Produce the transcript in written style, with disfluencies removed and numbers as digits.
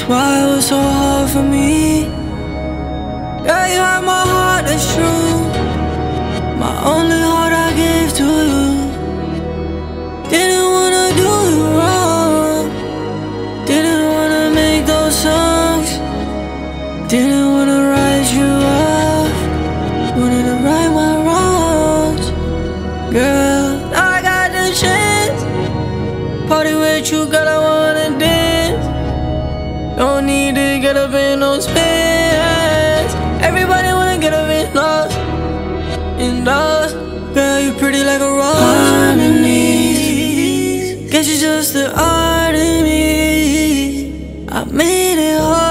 why it was so hard for me. Girl, you had my heart, that's true. My only heart I gave to you. Didn't wanna do you wrong. Didn't wanna make those songs. Didn't wanna write you off. Wanted to right my wrongs. Girl, now I got the chance. Party with you, girl, I wanna dance. Don't need to get up in those pants. Everybody wanna get up in us. Girl, you pretty like a rose. Harmonies. Guess you're just the art in me. I made it hard.